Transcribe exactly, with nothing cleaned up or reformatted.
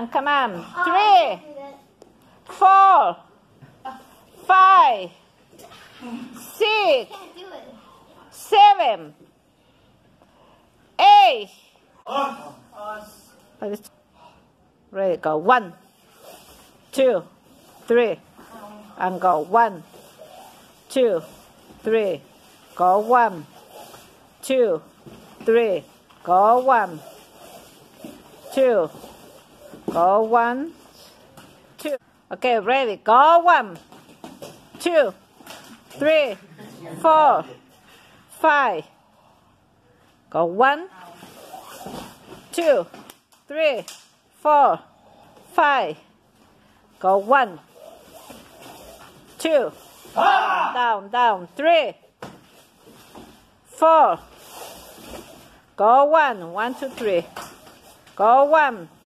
on, come on. Three, four, five, six, seven, eight. Ready, go. One, two, three, and go. One, two, three, go. One, two, three, go. One, two, go. One, two. Okay, ready, go. One, two, three, four, five. Go. One, two, three, four, five. Go. One, two, down, down. Three, four. Go. One, one, two, three. Go. One.